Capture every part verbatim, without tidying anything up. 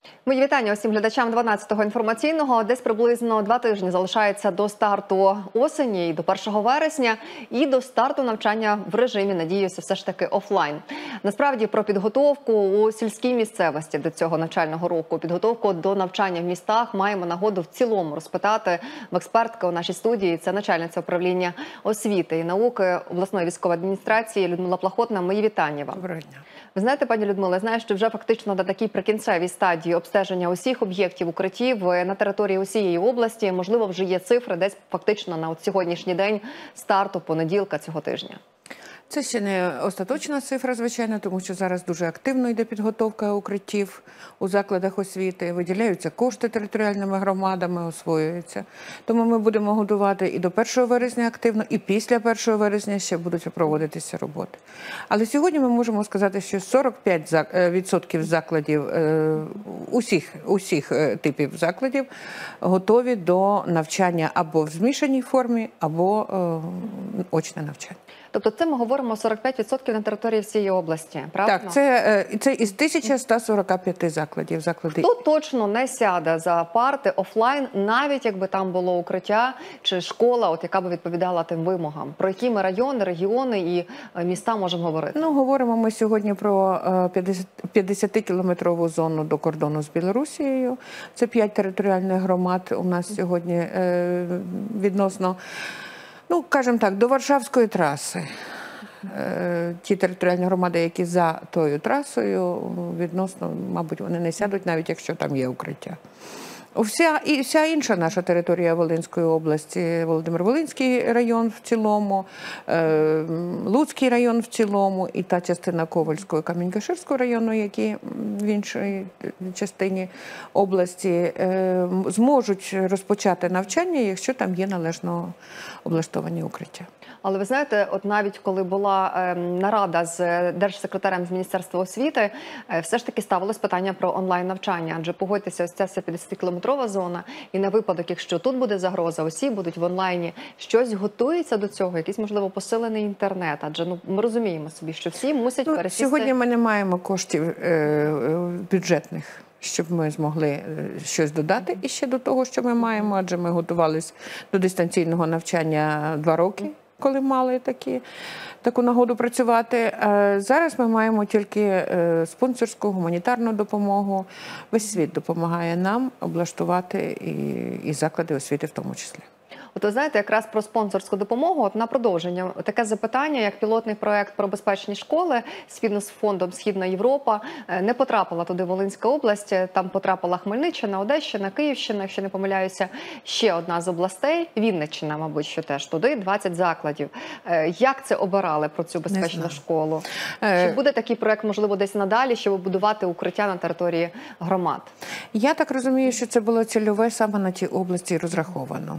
Мої вітання усім глядачам дванадцятого інформаційного. Десь приблизно два тижні залишається до старту осені і до першого вересня, і до старту навчання в режимі, надіюся, все ж таки офлайн. Насправді про підготовку у сільській місцевості до цього навчального року, підготовку до навчання в містах маємо нагоду в цілому розпитати в експертки у нашій студії. Це начальниця управління освіти і науки обласної військової адміністрації Людмила Плахотна. Мої вітання вам. Доброго дня. Ви знаєте, пані Людмила, я знаю, що вже фактично на такій прикінцевій стадії обстеження усіх об'єктів укриттів на території усієї області. Можливо, вже є цифри десь фактично на от сьогоднішній день старту понеділка цього тижня. Це ще не остаточна цифра, звичайно, тому що зараз дуже активно йде підготовка укриттів у закладах освіти, виділяються кошти територіальними громадами, освоюються. Тому ми будемо готувати і до першого вересня активно, і після першого вересня ще будуть проводитися роботи. Але сьогодні ми можемо сказати, що сорок п'ять відсотків закладів, усіх, усіх типів закладів готові до навчання або в змішаній формі, або очне навчання. Тобто це ми говоримо сорок п'ять відсотків на території всієї області, правильно? Так, це, це із тисячі ста сорока п'яти закладів. заклади. Хто точно не сяде за парти офлайн, навіть якби там було укриття чи школа, от яка би відповідала тим вимогам? Про які ми райони, регіони і міста можемо говорити? Ну, говоримо ми сьогодні про п'ятдесятикілометрову зону до кордону з Білорусією. Це п'ять територіальних громад у нас сьогодні відносно, ну, кажемо так, до Варшавської траси. Ті територіальні громади, які за тою трасою, відносно, мабуть, вони не сядуть, навіть якщо там є укриття. Вся, і вся інша наша територія Волинської області, Володимир-Волинський район в цілому, Луцький район в цілому, і та частина Ковальського і Камінь-Каширського району, які в іншій частині області, зможуть розпочати навчання, якщо там є належно облаштовані укриття. Але ви знаєте, от навіть коли була е, нарада з держсекретарем з Міністерства освіти, е, все ж таки ставилось питання про онлайн-навчання. Адже, погодьтеся, ось ця п'ятдесятикілометрова зона, і на випадок, якщо тут буде загроза, усі будуть в онлайні, щось готується до цього, якийсь, можливо, посилений інтернет. Адже ну, ми розуміємо собі, що всі мусять ну, пересісти. Сьогодні ми не маємо коштів е, бюджетних, щоб ми змогли щось додати іще до того, що ми маємо, адже ми готувалися до дистанційного навчання два роки. Коли мали такі, таку нагоду працювати. Зараз ми маємо тільки спонсорську, гуманітарну допомогу. Весь світ допомагає нам облаштувати і, і заклади освіти в тому числі. От ви знаєте, якраз про спонсорську допомогу, от на продовження, таке запитання, як пілотний проєкт про безпечні школи спільно з фондом «Східна Європа», не потрапила туди Волинська область, там потрапила Хмельниччина, Одещина, Київщина, якщо не помиляюся, ще одна з областей, Вінниччина, мабуть, що теж туди, двадцять закладів. Як це обирали про цю безпечну школу? Чи буде такий проєкт, можливо, десь надалі, щоб будувати укриття на території громад? Я так розумію, що це було цільове саме на ті області розраховано.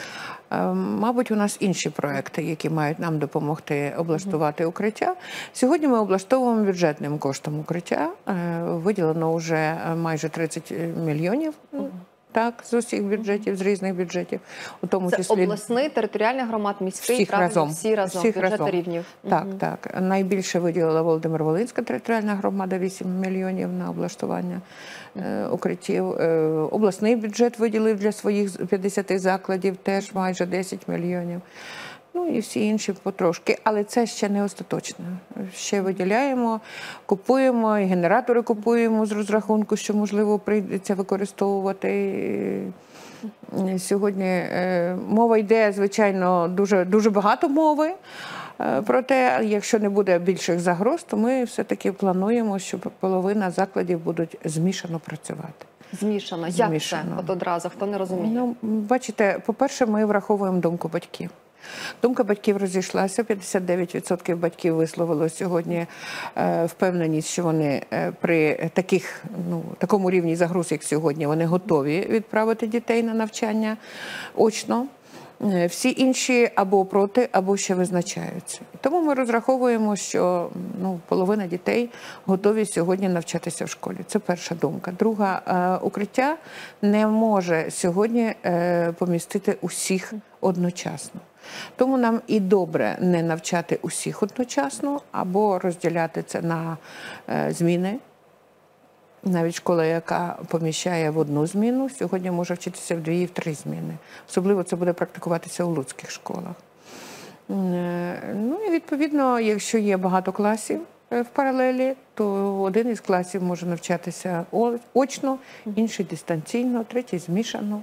Мабуть, у нас інші проекти, які мають нам допомогти облаштувати укриття. Сьогодні ми облаштовуємо бюджетним коштом укриття. Виділено вже майже тридцять мільйонів. Так, з усіх бюджетів, з різних бюджетів. У тому Це числі обласний, територіальний громад, міський, всіх правильно, разом. всі разом, всіх бюджети разом. рівнів. Так, угу. так. Найбільше виділила Володимир-Волинська територіальна громада, вісім мільйонів на облаштування е, укриттів. Е, обласний бюджет виділив для своїх п'ятдесяти закладів теж майже десять мільйонів. Ну і всі інші потрошки. Але це ще не остаточно. Ще виділяємо, купуємо, і генератори купуємо з розрахунку, що, можливо, прийдеться використовувати. Сьогодні мова йде, звичайно, дуже, дуже багато мови. Проте, якщо не буде більших загроз, то ми все-таки плануємо, що половина закладів будуть змішано працювати. Змішано? Як це? От одразу, хто не розуміє? Ну, бачите, по-перше, ми враховуємо думку батьків. Думка батьків розійшлася, п'ятдесят дев'ять відсотків батьків висловило сьогодні е, впевненість, що вони е, при таких, ну, такому рівні загроз, як сьогодні, вони готові відправити дітей на навчання очно. Е, всі інші або проти, або ще визначаються. Тому ми розраховуємо, що ну, половина дітей готові сьогодні навчатися в школі. Це перша думка. Друга, е, укриття не може сьогодні е, помістити усіх одночасно. Тому нам і добре не навчати усіх одночасно, або розділяти це на е, зміни. Навіть школа, яка поміщає в одну зміну, сьогодні може вчитися в дві і в три зміни. Особливо це буде практикуватися у луцьких школах. Ну і відповідно, якщо є багато класів в паралелі, то один із класів може навчатися очно, інший дистанційно, третій змішано.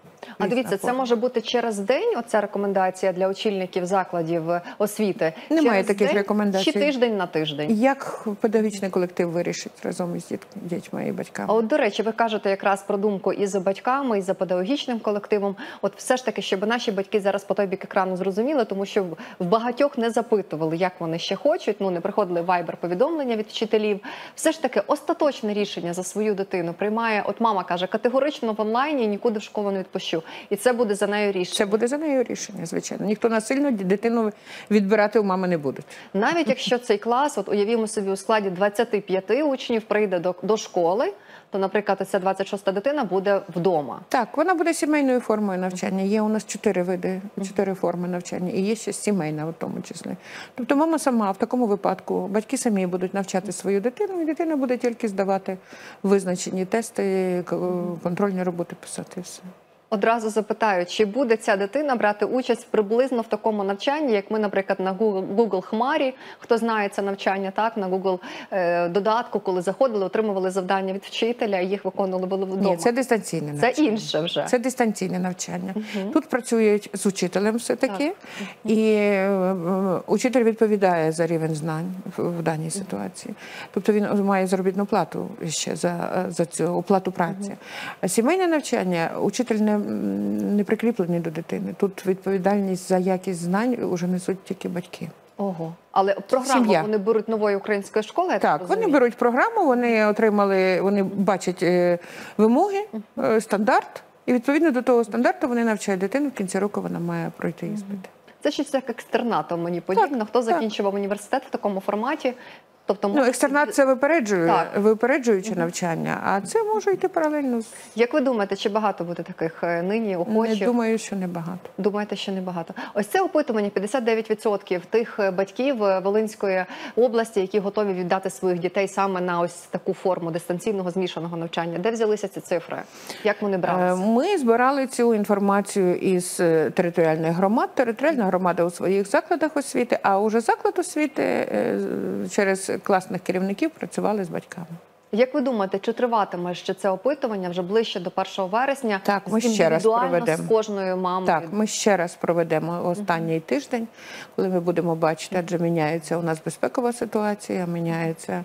А дивіться, це може бути через день, оця рекомендація для очільників закладів освіти? Немає через таких день, рекомендацій. Чи тиждень на тиждень? Як педагогічний колектив вирішить разом із дітьми і батьками? А от, до речі, ви кажете якраз про думку і за батьками, і за педагогічним колективом. От все ж таки, щоб наші батьки зараз по той бік екрану зрозуміли, тому що в багатьох не запитували, як вони ще хочуть, ну не приходили вайбер-повідомлення від вчителів. Все ж таки, остаточне рішення за свою дитину приймає, от мама каже, категорично в онлайні, нікуди в школу не відпущу. І це буде за нею рішення. Це буде за нею рішення, звичайно. Ніхто насильно дитину відбирати у мами не буде. Навіть якщо цей клас, от уявімо собі, у складі двадцяти п'яти учнів прийде до, до школи, то, наприклад, ця двадцять шоста дитина буде вдома. Так, вона буде сімейною формою навчання. Є у нас чотири види, чотири форми навчання. І є ще сімейна в тому числі. Тобто мама сама в такому випадку, батьки самі будуть навчати свою дитину, і дитина буде тільки здавати визначені тести, контрольні роботи писати і все. Одразу запитаю, чи буде ця дитина брати участь приблизно в такому навчанні, як ми, наприклад, на Google, Google Хмарі, хто знає це навчання, так, на Google е, додатку, коли заходили, отримували завдання від вчителя, їх виконували були вдома. Ні, це дистанційне навчання. Це інше вже. Це дистанційне навчання. Угу. Тут працюють з учителем все-таки, і е, учитель відповідає за рівень знань в, в даній ситуації. Тобто він має заробітну плату ще за, за цю оплату праці. А сімейне навчання учитель не не прикріплені до дитини. Тут відповідальність за якість знань вже несуть тільки батьки. Ого. Але програму Сім'я. Вони беруть нової української школи, я так, так вони беруть програму, вони отримали, вони бачать е, вимоги, е, стандарт, і відповідно до того стандарту вони навчають дитину, в кінці року вона має пройти іспити. Це щось як екстернатом мені подібно. Так, Хто так. закінчував університет в такому форматі? Тобто, ну, екстернат – це випереджує, так. випереджуюче угу. навчання, а це може йти паралельно. Як ви думаєте, чи багато буде таких нині охочих? Не думаю, що не багато. Думаєте, що не багато. Ось це опитування, п'ятдесят дев'ять відсотків тих батьків Волинської області, які готові віддати своїх дітей саме на ось таку форму дистанційного змішаного навчання. Де взялися ці цифри? Як вони бралися? Ми збирали цю інформацію із територіальних громад. Територіальна громада у своїх закладах освіти, а уже заклад освіти через класних керівників працювали з батьками. Як ви думаєте, чи триватиме ще це опитування вже ближче до першого вересня? Так, ми ще раз проведемо. З кожною мамою? Так, ми ще раз проведемо останній uh-huh. тиждень, коли ми будемо бачити, адже міняється у нас безпекова ситуація, міняється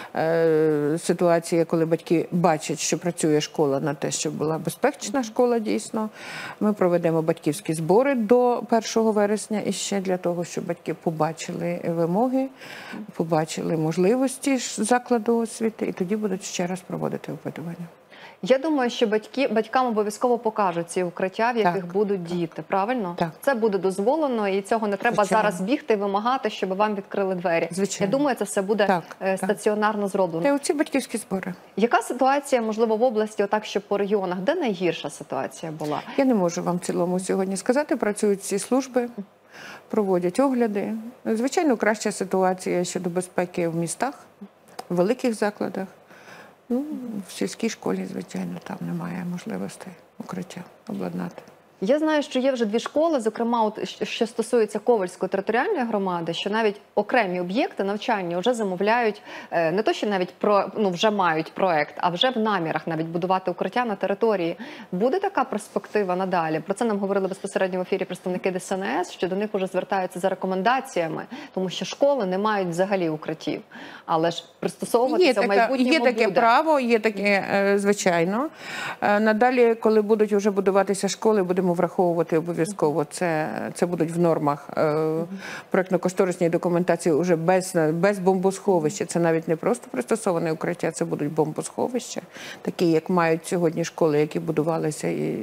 е, ситуація, коли батьки бачать, що працює школа на те, щоб була безпечна школа дійсно. Ми проведемо батьківські збори до першого вересня і ще для того, щоб батьки побачили вимоги, побачили можливості закладу освіти, і тоді будуть ще раз проводити опитування. Я думаю, що батьки, батькам обов'язково покажуть ці укриття, в яких так, будуть діти, правильно? Так. Це буде дозволено, і цього не треба Звичайно. зараз бігти і вимагати, щоб вам відкрили двері. Звичайно. Я думаю, це все буде так, стаціонарно так. зроблено. Це оці батьківські збори. Яка ситуація, можливо, в області, отак, що по регіонах? Де найгірша ситуація була? Я не можу вам в цілому сьогодні сказати. Працюють всі служби, проводять огляди. Звичайно, краща ситуація щодо безпеки в містах, в великих закладах. Ну, в сільській школі, звичайно, там немає можливостей укриття обладнати. Я знаю, що є вже дві школи, зокрема, от, що стосується Ковальської територіальної громади, що навіть окремі об'єкти навчання вже замовляють, не то, що навіть про, ну, вже мають проект, а вже в намірах навіть будувати укриття на території. Буде така перспектива надалі? Про це нам говорили безпосередньо в ефірі представники Д С Н С, що до них вже звертаються за рекомендаціями, тому що школи не мають взагалі укриттів. Але ж пристосовуватися в майбутньому Є таке буде. право, є таке, звичайно. Надалі, коли будуть вже будуватися школи, будемо враховувати обов'язково. Це, це будуть в нормах е, проєктно-кошторисної документації вже без, без бомбосховища. Це навіть не просто пристосоване укриття, це будуть бомбосховища, такі, як мають сьогодні школи, які будувалися і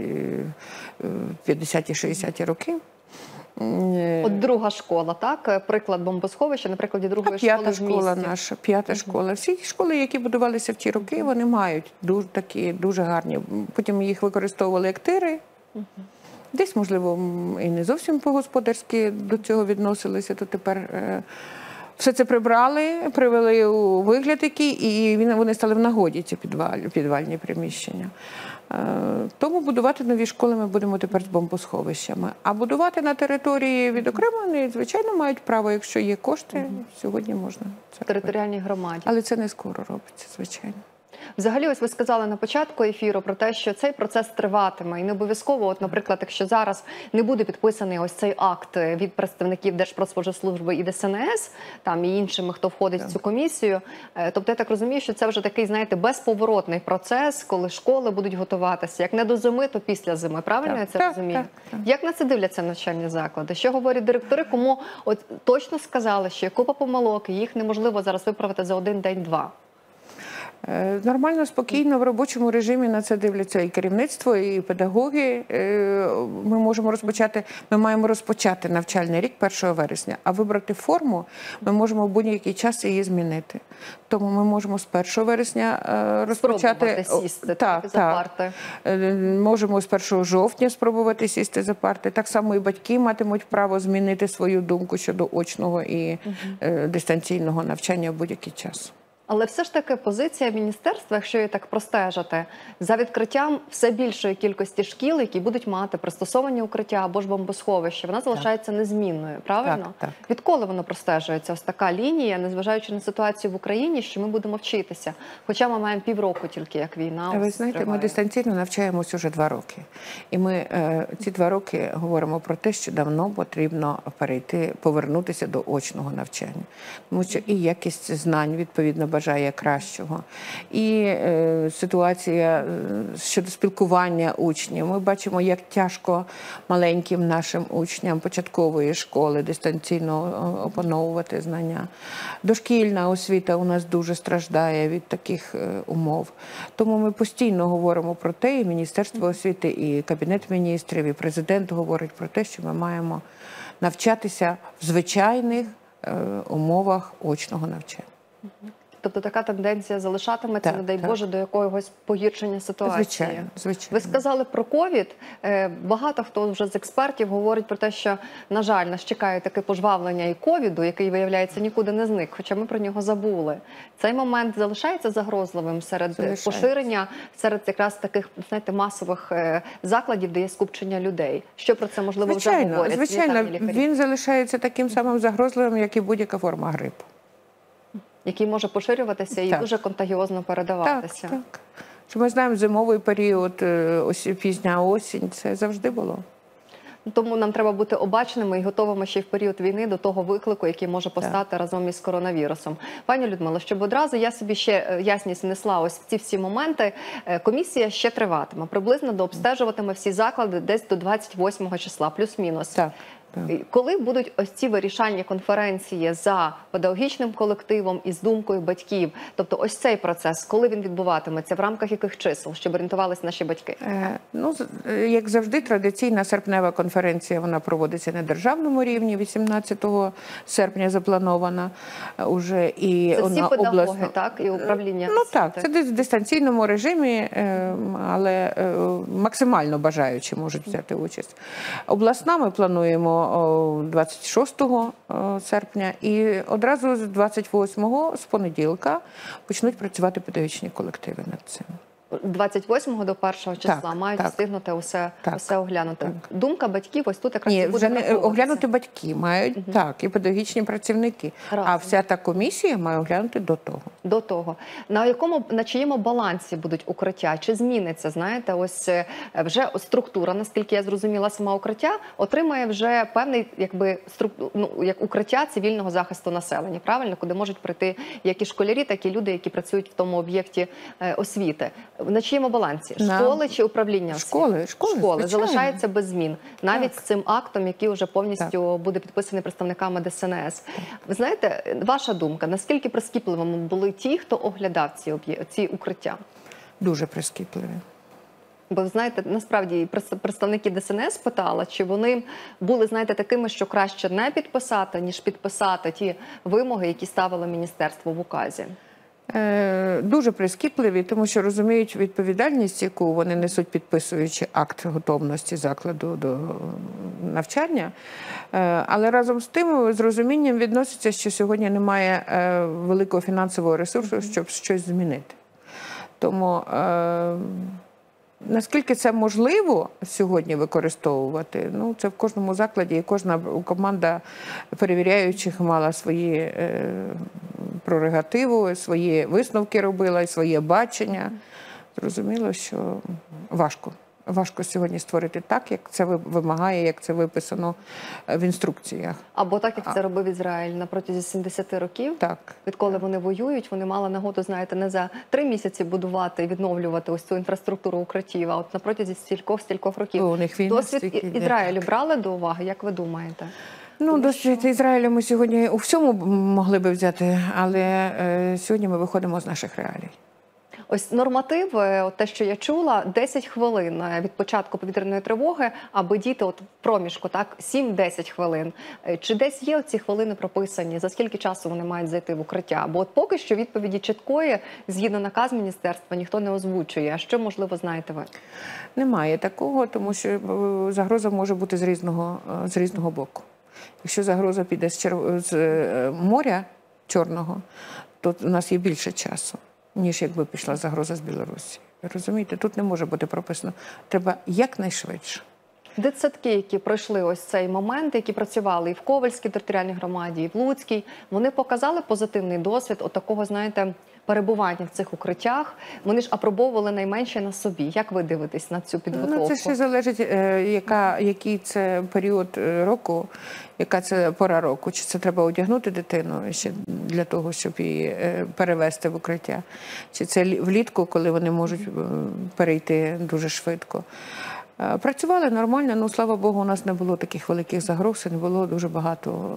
в п'ятдесяті-шістдесяті роки. От друга школа, так? Приклад бомбосховища, на прикладі другої школи в місті. Школа наша, п'ята школа. Всі школи, які будувалися в ті роки, вони мають дуже такі, дуже гарні. Потім їх використовували як тири. Десь, можливо, і не зовсім по-господарськи до цього відносилися, то тепер Все це прибрали, привели у вигляд який, і він- вони стали в нагоді, ці підваль- підвальні приміщення. Е, Тому будувати нові школи ми будемо тепер з бомбосховищами. А будувати на території відокремленої, звичайно, мають право, якщо є кошти, сьогодні можна це В робити. територіальній громаді. Але це не скоро робиться, звичайно. Взагалі, ось ви сказали на початку ефіру про те, що цей процес триватиме. І не обов'язково, от, наприклад, якщо зараз не буде підписаний ось цей акт від представників Держпродспоживслужби і ДСНС, там і іншими, хто входить в цю комісію. е, Тобто я так розумію, що це вже такий, знаєте, безповоротний процес, коли школи будуть готуватися. Як не до зими, то після зими. Правильно Так, я це так, розумію? так, так. Як на це дивляться навчальні заклади? Що говорять директори, кому от точно сказали, що є купа помилок, і їх неможливо зараз виправити за один день-два? Е, Нормально, спокійно, в робочому режимі на це дивляться і керівництво, і педагоги. Е, Ми можемо розпочати, ми маємо розпочати навчальний рік першого вересня, а вибрати форму ми можемо в будь-який час її змінити. Тому ми можемо з першого вересня е, розпочати. Спробувати сісти так, за так. парти. Е, Можемо з першого жовтня спробувати сісти за парти. Так само і батьки матимуть право змінити свою думку щодо очного і е, дистанційного навчання в будь-який час. Але все ж таки позиція міністерства, якщо її так простежити, за відкриттям все більшої кількості шкіл, які будуть мати пристосовані укриття або ж бомбосховища, вона залишається незмінною, правильно? Так, так. Відколи воно простежується? Ось така лінія, незважаючи на ситуацію в Україні, що ми будемо вчитися. Хоча ми маємо півроку тільки, як війна. Ви ось знаєте, ми триває. дистанційно навчаємось уже два роки. І ми е, ці два роки говоримо про те, що давно потрібно перейти, повернутися до очного навчання. Тому що і якість знань, відповідно, бажає кращого. І е, ситуація е, щодо спілкування учнів. Ми бачимо, як тяжко маленьким нашим учням початкової школи дистанційно е, опановувати знання. Дошкільна освіта у нас дуже страждає від таких е, умов. Тому ми постійно говоримо про те, і Міністерство освіти, і Кабінет міністрів, і президент говорить про те, що ми маємо навчатися в звичайних е, умовах очного навчання. Тобто така тенденція залишатиметься, Так, не дай так. Боже, до якогось погіршення ситуації. Звичайно, звичайно. Ви сказали про ковід. Е, Багато хто вже з експертів говорить про те, що, на жаль, нас чекає таке пожвавлення і ковіду, який, виявляється, нікуди не зник, хоча ми про нього забули. Цей момент залишається загрозливим серед Залишається. поширення, серед якраз таких, знаєте, масових е, закладів, де є скупчення людей. Що про це, можливо, вже Звичайно, говорять? звичайно, санітарні лікарі? він залишається таким самим загрозливим, як і будь-яка форма грипу. Який може поширюватися і Так. дуже контагіозно Так, передаватися. так. Що ми знаємо, зимовий період, е, ось пізня осінь, це завжди було. Тому нам треба бути обачними і готовими ще й в період війни до того виклику, який може постати разом із коронавірусом. Пані Людмило, щоб одразу я собі ще е, ясність внесла ось в ці всі моменти, е, комісія ще триватиме. Приблизно дообстежуватиме всі заклади десь до двадцять восьмого числа, плюс-мінус. Так. І Коли будуть ось ці вирішальні конференції за педагогічним колективом і з думкою батьків, тобто ось цей процес, коли він відбуватиметься, в рамках яких чисел, щоб орієнтувалися наші батьки? Е, Ну, з- е, як завжди, традиційна серпнева конференція, вона проводиться на державному рівні, вісімнадцятого серпня запланована е, уже. І Це всі на педагоги, обласно- так? І управління Ну так, освіти. це десь в дистанційному режимі, е, але е, максимально бажаючі можуть взяти участь. Обласна ми плануємо о, двадцять шостого серпня і одразу з двадцять восьмого, з понеділка, почнуть працювати педагогічні колективи над цим. двадцять восьмого до першого числа Так, мають так. встигнути усе, Так, усе оглянути. так. Думка батьків ось тут якраз і Ні, буде вже не враховуватися. оглянути батьки мають, так, і педагогічні працівники. Разом. А вся та комісія має оглянути до того. До того, на якому на чиєму балансі будуть укриття? Чи зміниться, знаєте, ось е, вже структура, наскільки я зрозуміла, сама укриття отримає вже певний, якби струк- ну, як укриття цивільного захисту населення, правильно, куди можуть прийти як і школярі, так і люди, які працюють в тому об'єкті е, освіти. На чиєму балансі? На- Школи чи управління освіти? Школи, школи, звичайно. залишається без змін, навіть Так. з цим актом, який вже повністю буде підписаний представниками ДСНС. Ви знаєте, ваша думка, наскільки прискіпливими були ті, хто оглядав ці, об'є- ці укриття? Дуже прискіпливі. Бо, знаєте, насправді і прес- представники ДСНС питала, чи вони були, знаєте, такими, що краще не підписати, ніж підписати ті вимоги, які ставило міністерство в указі. Е, Дуже прискіпливі, тому що розуміють відповідальність, яку вони несуть, підписуючи акт готовності закладу до навчання. Е, Але разом з тим, з розумінням відносяться, що сьогодні немає е, великого фінансового ресурсу, щоб щось змінити. Тому е, наскільки це можливо сьогодні використовувати, ну це в кожному закладі, і кожна команда перевіряючих мала свої е, прерогативу, свої висновки робила, і своє бачення. Зрозуміло, що важко. Важко сьогодні створити так, як це вимагає, як це виписано в інструкціях. Або так, як це робив Ізраїль на протязі сімдесяти років. Так. Відколи вони воюють, вони мали нагоду, знаєте, не за три місяці будувати і відновлювати ось цю інфраструктуру укриттів, а от на протязі стількох-стількох років. У них війна Досвід стільки йде. Ізраїлю брали до уваги, як ви думаєте? Ну, досвід що... Ізраїлю ми сьогодні у всьому могли би взяти, але е, сьогодні ми виходимо з наших реалій. Ось норматив, от те, що я чула, десять хвилин від початку повітряної тривоги, аби діти от в проміжку, так, сім-десять хвилин. Чи десь є ці хвилини прописані, за скільки часу вони мають зайти в укриття? Бо от поки що відповіді чіткої, згідно наказ міністерства, ніхто не озвучує. А що, можливо, знаєте ви? Немає такого, тому що загроза може бути з різного, з різного боку. Якщо загроза піде з, чер... з моря Чорного, то у нас є більше часу, ніж якби пішла загроза з Білорусі. Розумієте, тут не може бути прописано. Треба якнайшвидше. Дитсадки, які пройшли ось цей момент, які працювали і в Ковальській територіальній громаді, і в Луцькій, вони показали позитивний досвід от такого, знаєте, перебування в цих укриттях. Вони ж апробовували найменше на собі. Як ви дивитесь на цю підготовку? Ну, це ще залежить, яка, який це період року, яка це пора року. Чи це треба одягнути дитину ще для того, щоб її перевести в укриття? Чи це влітку, коли вони можуть перейти дуже швидко? Працювали нормально, ну, слава Богу, у нас не було таких великих загроз, не було дуже багато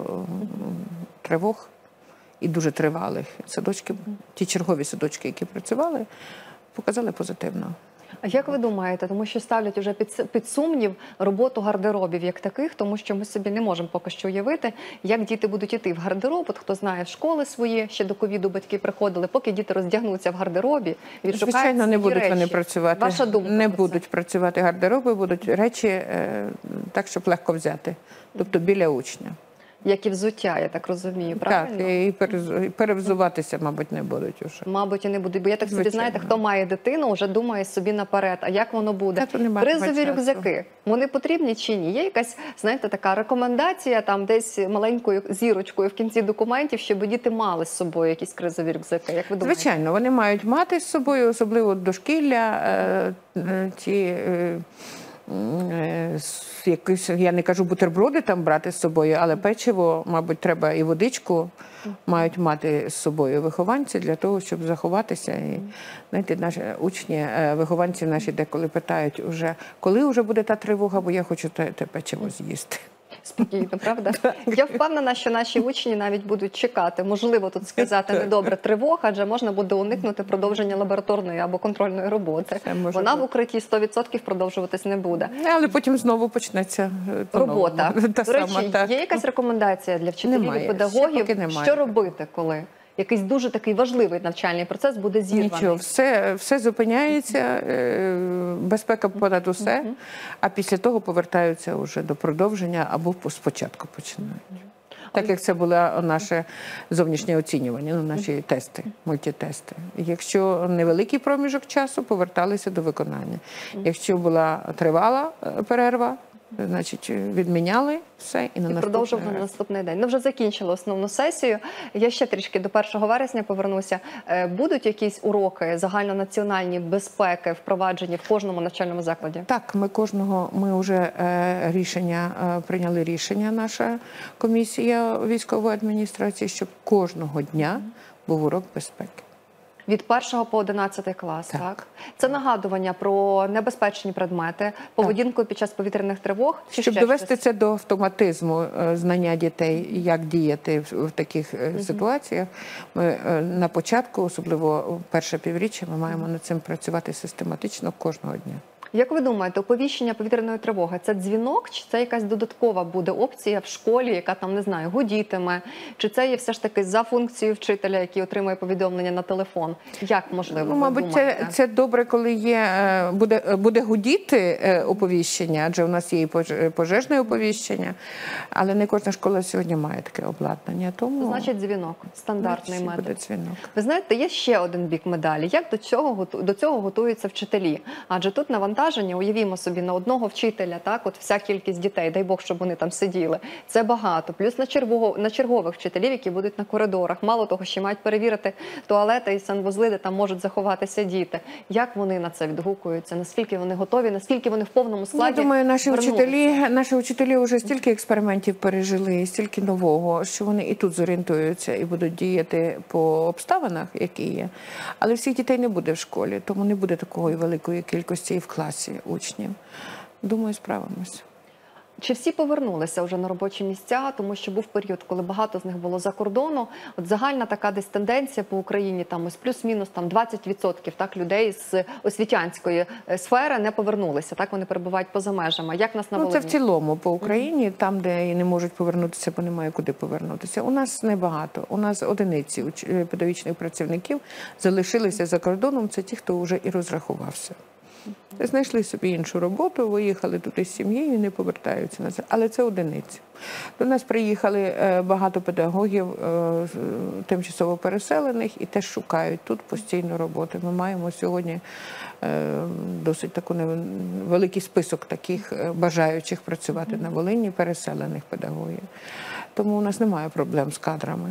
тривог і дуже тривалих. Садочки, ті чергові садочки, які працювали, показали позитивно. А як ви думаєте, тому що ставлять уже під, під сумнів роботу гардеробів як таких, тому що ми собі не можемо поки що уявити, як діти будуть йти в гардероб, от хто знає, в школи свої, ще до ковіду батьки приходили, поки діти роздягнуться в гардеробі, відшукають Звичайно, не будуть речі. Вони працювати. Ваша думка не будуть це? Працювати гардероби, будуть речі е, так, щоб легко взяти, тобто біля учня. Як і взуття, я так розумію, правильно? Так, і перевзуватися, мабуть, не будуть уже. Мабуть, і не будуть, бо я так собі, знаєте, хто має дитину, вже думає собі наперед, а як воно буде? Кризові рюкзаки, вони потрібні чи ні? Є якась, знаєте, така рекомендація, там десь маленькою зірочкою в кінці документів, щоб діти мали з собою якісь кризові рюкзаки, як ви думаєте? Звичайно, вони мають мати з собою, особливо дошкілля, ті... Якісь, я не кажу бутерброди там брати з собою, але печиво, мабуть, треба і водичку мають мати з собою вихованці для того, щоб заховатися. І, знаєте, наші учні, вихованці наші деколи питають, уже, коли вже буде та тривога, бо я хочу те, те печиво з'їсти. Спокійно, правда? Я впевнена, що наші учні навіть будуть чекати. Можливо, тут сказати недобре тривог, адже можна буде уникнути продовження лабораторної або контрольної роботи. Вона в укритті сто відсотків продовжуватись не буде. Але потім знову почнеться робота. До речі, є якась рекомендація для вчителів і педагогів, що робити, коли якийсь дуже такий важливий навчальний процес буде зірваний? Нічого, все, все зупиняється, безпека понад усе, uh-huh. а після того повертаються вже до продовження або спочатку починають. Так як це було наше зовнішнє оцінювання, ну, наші тести, мультитести. Якщо невеликий проміжок часу, поверталися до виконання. Якщо була тривала перерва, значить, відміняли все і на і продовжували на наступний день. Ну, вже закінчили основну сесію. Я ще трішки до першого вересня повернуся. Будуть якісь уроки загальнонаціональні безпеки впроваджені в кожному навчальному закладі? Так, ми кожного, ми вже рішення, прийняли рішення, наша комісія військової адміністрації, щоб кожного дня був урок безпеки. Від першого по одинадцятий клас, так. так? Це нагадування про небезпечні предмети, поведінку під час повітряних тривог? Чи Щоб довести щось? Це до автоматизму, знання дітей, як діяти в, в таких uh-huh. ситуаціях, ми на початку, особливо перше півріччя, ми маємо над цим працювати систематично кожного дня. Як ви думаєте, оповіщення повітряної тривоги – це дзвінок, чи це якась додаткова буде опція в школі, яка там, не знаю, гудітиме? Чи це є все ж таки за функцією вчителя, який отримує повідомлення на телефон? Як можливо, Ну, ви мабуть, думаєте? це, це добре, коли є, е, буде, буде гудіти е, оповіщення, адже у нас є і пож- пожежне оповіщення, але не кожна школа сьогодні має таке обладнання. Тому Значить, дзвінок – стандартний значить, метод. буде дзвінок. Ви знаєте, є ще один бік медалі. Як до цього, готу- до цього готуються вчителі? Адже тут навантаження, уявімо собі, на одного вчителя, так, от вся кількість дітей, дай Бог, щоб вони там сиділи, це багато. Плюс на, чергово, на чергових вчителів, які будуть на коридорах. Мало того, ще мають перевірити туалети і санвузли, де там можуть заховатися діти. Як вони на це відгукуються? Наскільки вони готові? Наскільки вони в повному складі? Я думаю, наші вернулися? вчителі, наші вчителі вже стільки експериментів пережили, стільки нового, що вони і тут зорієнтуються і будуть діяти по обставинах, які є. Але всіх дітей не буде в школі, тому не буде такої великої кількості і в класі учнів. Думаю, справимося. Чи всі повернулися вже на робочі місця, тому що був період, коли багато з них було за кордону. От загальна така десь тенденція по Україні, там ось плюс-мінус там двадцять відсотків так людей з освітянської сфери не повернулися. Так вони перебувають поза межами. Як нас на Ну, це Волині? в цілому по Україні, там, де і не можуть повернутися, бо немає куди повернутися. У нас небагато. У нас одиниці уч- педагогічних працівників залишилися за кордоном. Це ті, хто вже і розрахувався. Знайшли собі іншу роботу, виїхали туди з сім'єю і не повертаються назад. Але це одиниці. До нас приїхали е, багато педагогів е, з- тимчасово переселених і теж шукають тут постійно роботи. Ми маємо сьогодні е, досить таку не- великий список таких е, бажаючих працювати на Волині, переселених педагогів. Тому у нас немає проблем з кадрами.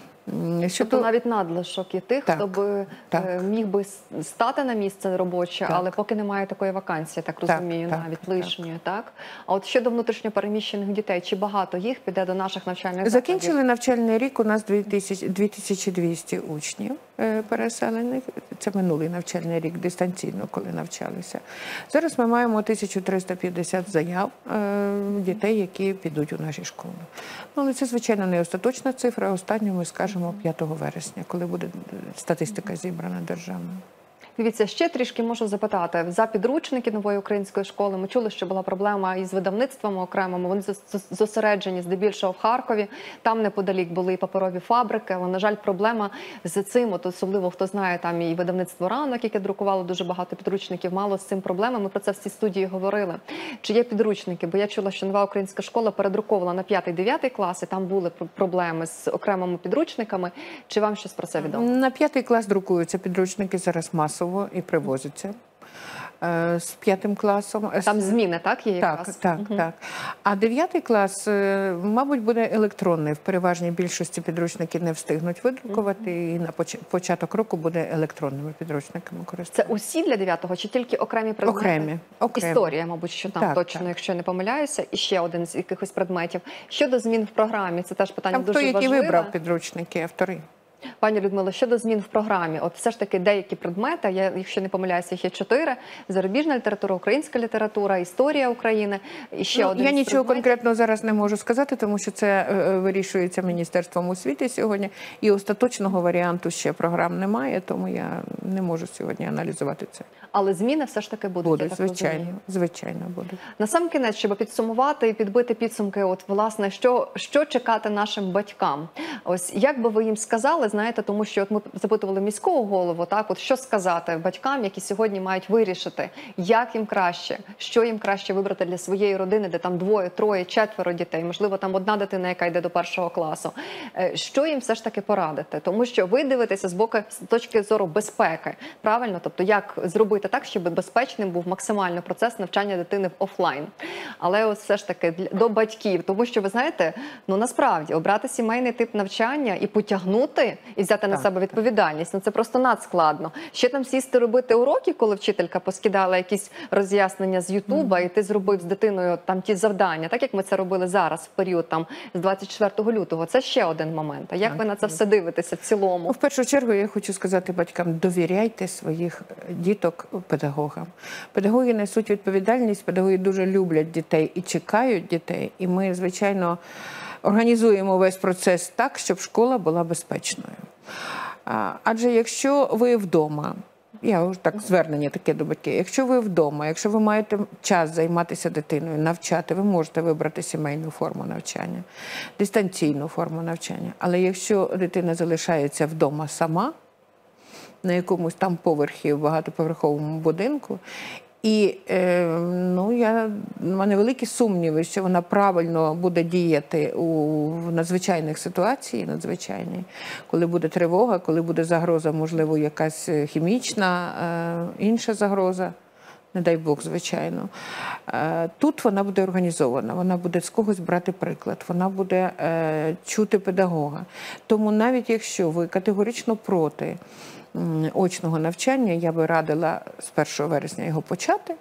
М, Щодо... Тобто навіть надлишок є тих, Так, хто би так. е, міг би с- стати на місце робоче, Так. але поки немає такої вакансії, так Так, розумію, так, навіть так. лишньої, так? А от щодо внутрішньопереміщених дітей, чи багато їх піде до наших навчальних закладів? Закінчили навчальний рік, у нас дві тисячі дві тисячі двісті учнів е, переселених. Це минулий навчальний рік, дистанційно, коли навчалися. Зараз ми маємо тисячу триста п'ятдесят заяв е, дітей, які підуть у наші школи. Ну, але це, звичайно, не остаточна цифра. Останню ми скажемо п'ятого вересня, коли буде статистика зібрана державною. Дивіться, ще трішки можу запитати. За підручники нової української школи ми чули, що була проблема із видавництвами окремими. Вони зос- зосереджені здебільшого в Харкові. Там неподалік були і паперові фабрики. Але, на жаль, проблема з цим, от особливо хто знає, там і видавництво «Ранок», яке друкувало дуже багато підручників, мало з цим проблеми. Ми про це в цій студії говорили. Чи є підручники? Бо я чула, що нова українська школа передруковувала на п'ятий-дев'ятий класи. Там були пр- проблеми з окремими підручниками. Чи вам щось про це відомо? На п'ятий клас друкуються підручники зараз масово і привозяться е, з п'ятим класом. Там зміни, так, є Так, якраз? так, так. А дев'ятий клас, е, мабуть, буде електронний. В переважній більшості підручники не встигнуть видрукувати, і на поч- початок року буде електронними підручниками Це користуватися. усі для дев'ятого чи тільки окремі предмети? Окремі, окремі. Історія, мабуть, що там Так, точно, так. якщо я не помиляюся, і ще один з якихось предметів. Щодо змін в програмі, це теж питання Там хто дуже які важливе. вибрав підручники, автори. Пані Людмило, щодо змін в програмі, от все ж таки деякі предмети, я, якщо не помиляюся, їх є чотири: зарубіжна література, українська література, історія України, і ще Ну, один я з нічого предметів. конкретно зараз не можу сказати, тому що це е, вирішується Міністерством освіти сьогодні, і остаточного варіанту ще програм немає, тому я не можу сьогодні аналізувати це. Але зміни все ж таки будуть, я Будуть, так звичайно, розумію. звичайно будуть. На сам кінець, щоб підсумувати і підбити підсумки, от власне, що, що чекати нашим батькам? Ось як би ви їм сказали, знаєте, тому що от ми запитували міського голову, так, от що сказати батькам, які сьогодні мають вирішити, як їм краще, що їм краще вибрати для своєї родини, де там двоє, троє, четверо дітей, можливо, там одна дитина, яка йде до першого класу. Е, Що їм все ж таки порадити? Тому що ви дивитеся з боку, з точки зору безпеки, правильно? Тобто, як зробити так, щоб безпечним був максимально процес навчання дитини в офлайн. Але ось все ж таки для- до батьків, тому що ви знаєте, ну насправді обрати сімейний тип навчання і потягнути, і взяти на Так, себе відповідальність, ну це просто надскладно. Ще там сісти робити уроки, коли вчителька поскидала якісь роз'яснення з Ютуба, і ти зробив з дитиною там ті завдання, так як ми це робили зараз в період там з двадцять четвертого лютого. Це ще один момент. А як Так, ви на це все дивитеся в цілому? Ну, в першу чергу я хочу сказати батькам: довіряйте своїх діток педагогам. Педагоги несуть відповідальність, педагоги дуже люблять дітей і чекають дітей. І ми, звичайно, організуємо весь процес так, щоб школа була безпечною. А, Адже якщо ви вдома я вже так звернення таке до батьків. Якщо ви вдома, якщо ви маєте час займатися дитиною, навчати, ви можете вибрати сімейну форму навчання, дистанційну форму навчання. Але якщо дитина залишається вдома сама, на якомусь там поверхі в багатоповерховому будинку, і е, ну, я, в мене великі сумніви, що вона правильно буде діяти у надзвичайних ситуаціях, надзвичайні, коли буде тривога, коли буде загроза, можливо, якась хімічна, е, інша загроза, не дай Бог, звичайно. Е, тут вона буде організована, вона буде з когось брати приклад, вона буде е, чути педагога. Тому навіть якщо ви категорично проти очного навчання, я би радила з першого вересня його почати,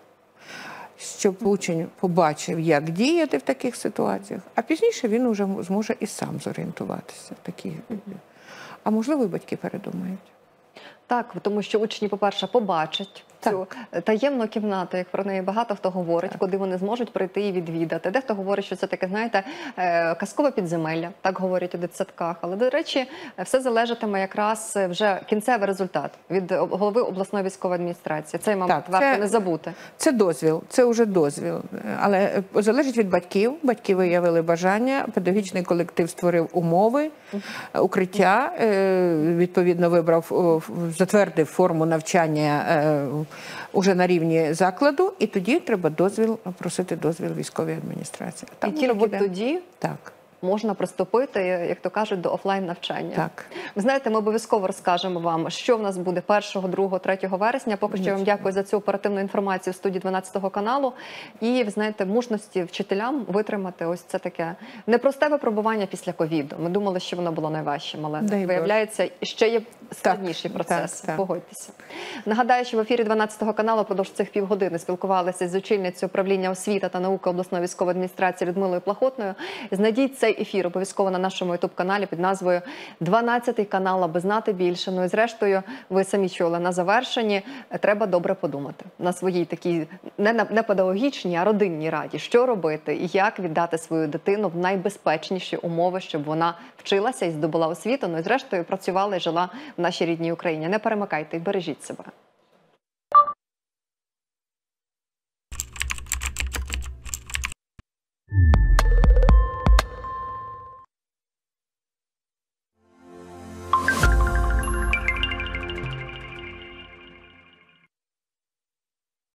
щоб учень побачив, як діяти в таких ситуаціях, а пізніше він вже зможе і сам зорієнтуватися в таких. А можливо, і батьки передумають. Так, тому що учні, по-перше, побачать цю таємну кімнату, як про неї багато хто говорить, так. Куди вони зможуть прийти і відвідати. Дехто говорить, що це таке, знаєте, казкове підземелля, так говорять у дитсадках. Але, до речі, все залежатиме якраз вже кінцевий результат від голови обласної військової адміністрації. Це, мабуть, так, варто це, не забути. Це дозвіл, це вже дозвіл. Але залежить від батьків. Батьки виявили бажання, педагогічний колектив створив умови, укриття, відповідно вибрав, затвердив форму навчання уже на рівні закладу, і тоді треба дозвіл, просити дозвіл військової адміністрації. Там і тільки буде... тоді так. можна приступити, як то кажуть, до офлайн-навчання. Так. Ви знаєте, ми обов'язково розкажемо вам, що в нас буде першого, другого, третього вересня. Поки що я вам дякую за цю оперативну інформацію в студії дванадцятого каналу. І, ви знаєте, мужності вчителям витримати ось це таке непросте випробування після ковіду. Ми думали, що воно було найважчим, але Дай виявляється, ще є складніший так, процес. так, так. Погодьтеся. Нагадаю, що в ефірі дванадцятого каналу продовж цих півгодини спілкувалися з очільницею управління освіти та науки обласної військової адміністрації Людмилою Плахотною. Знайдіть цей ефір обов'язково на нашому ютуб-каналі під назвою «дванадцятий канал, аби знати більше». Ну і зрештою, ви самі чули, на завершенні треба добре подумати на своїй такій не, не педагогічній, а родинній раді, що робити і як віддати свою дитину в найбезпечніші умови, щоб вона вчилася і здобула освіту, ну і зрештою працювала і жила в нашій рідній Україні. Не перемикайте і бережіть себе.